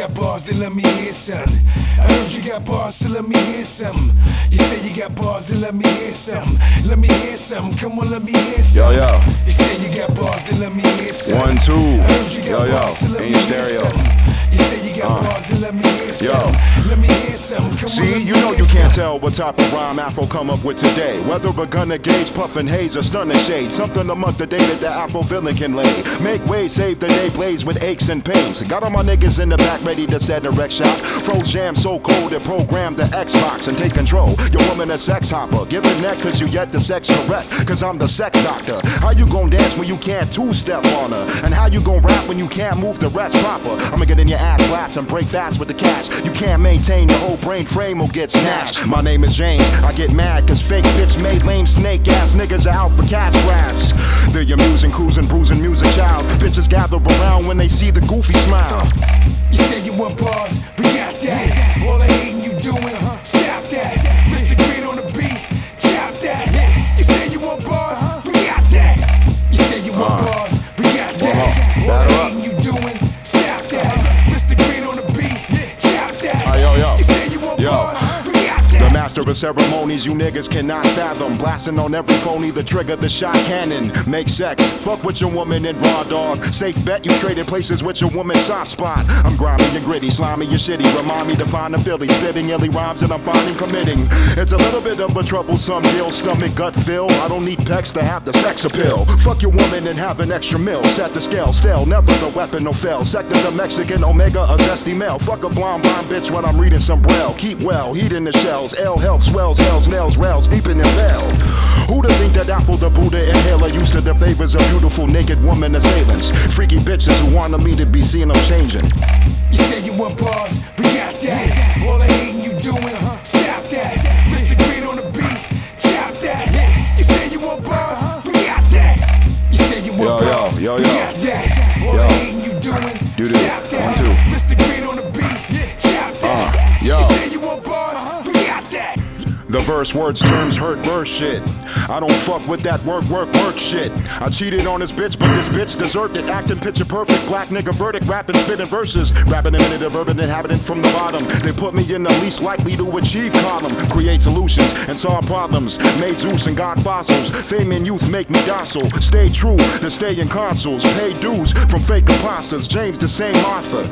got bars, then let me hear some. I heard you got bars, so let me hear some. You say you got bars, then let me hear some. Let me hear some, come on, let me hear some. Yo, yo. You say you got bars, then let me hear some. 1, 2. I heard you got Yo, bars, so let yo. me In your hear stereo. some. You say you got bars, then let me hear some. Let me hear some, come on, See, let me you know hear you some. can't tell what type of rhyme Afro come up with today. Whether a gunner gauge, puffin' haze, or stunning shade. Something among the day that the Afro villain can lay. Make way, save the day, blaze with aches and pains. Got all my niggas in the back ready to set a wreck shot. Froze jam so cold it programmed the Xbox and take control. Your woman a sex hopper. Give it neck cause you yet the sex correct. Cause I'm the sex doctor. How you gon' dance when you can't two-step on her? And how you gon' rap when you can't move the rest proper? I'ma get in your ass blast and break fast with the cash. You can't maintain your whole brain frame will get snatched. My name is James. I get mad cause fake bitch made lame snake ass niggas are out for cash grabs. They're your musing, cruising, bruising music child. Bitches gather around when they see the goofy smile. You say you want bars, we got that. All the hating you doing, stop that. Mr. Green on the beat, chop that. You say you want bars, we got that. You say you want bars, we got that. All the hating you doing, stop that. Mr. Green on the beat, chop that. You say you want bars, we got that. The master of ceremonies you niggas cannot fathom. Blasting on every phony, the trigger, the shot cannon. Make sex, fuck with your woman in raw dog. Safe bet you traded places with your woman's soft spot. I'm grimy and gritty, slimy and shitty. Remind me to find a Philly, spitting illy rhymes that I'm finding committing. It's a little bit of a troublesome deal, stomach gut fill. I don't need pecs to have the sex appeal. Fuck your woman and have an extra meal. Set the scale, still never the weapon no fail. Sector the Mexican, Omega, a zesty male. Fuck a blonde bitch when I'm reading some braille. Keep well, heat in the shells. L help swells, hells, nails, rails, deep in the bell. Who'da think that Apple the Buddha inhaler used to the favors of beautiful naked woman assailants? Freaky bitches who wanted me to be seeing them changing. You say you want bars, we got that. All the hating you doing, stop that. Mr. Green on the beat, chop that. You say you want bars, we got that. You say you want bars, we got that. All the hating you doing, stop that. Mr. Green on the beat, chop that. You say you want bars, we got that. The verse, words, terms, hurt, birth shit. I don't fuck with that work shit. I cheated on this bitch, but this bitch deserved it. Acting picture perfect, black nigga verdict, rapping, spitting verses. Rapping a minute of urban inhabitant from the bottom. They put me in the least likely to achieve column. Create solutions and solve problems. Made Zeus and God fossils. Fame and youth make me docile. Stay true to stay in consoles. Pay dues from fake imposters. James the same author.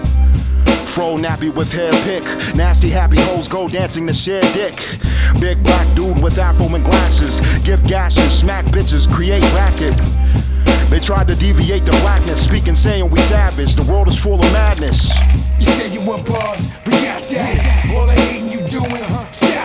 Fro nappy with hair pick. Nasty happy hoes go dancing to share dick. Big black dude with afro and glasses. Give gashes, smack bitches, create racket. They tried to deviate the blackness, speaking saying we savage. The world is full of madness. You say you want bars, we got that. All the hating you doing, stop